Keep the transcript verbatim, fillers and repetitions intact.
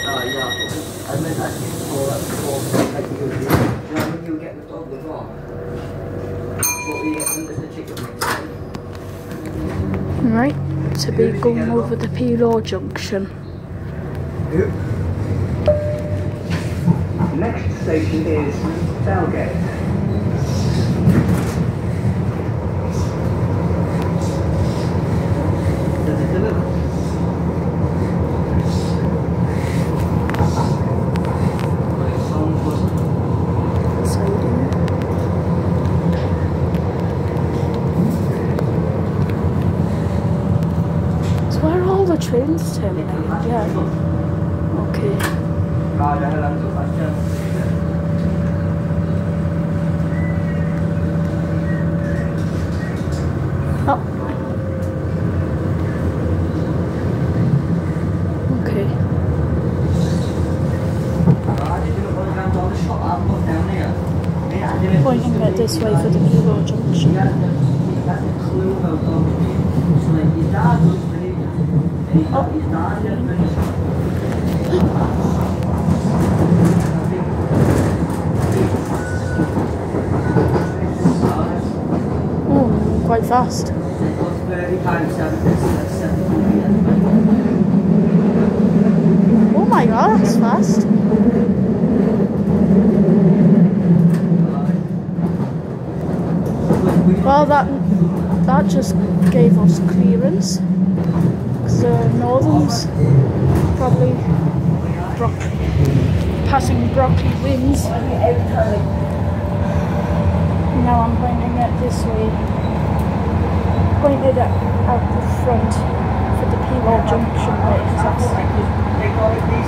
yeah. I meant asking for for like you do. You know when you get the dog as well. What we get under the chicken makes sense. Right, to be going over the Pelaw Junction. Next station is Belgate. Does it deliver? So where are all the trains terminating? Yeah. Okay. Oh. Okay. Pointing it this way for the Pelaw Junction. Oh. Oh, quite fast. Oh my god, that's fast. Well, that that just gave us clearance. Because the Northerns probably bro passing Brockley Winds. Now I'm pointing it this way. Pointed at, out the front for the Pelaw Junction. Right,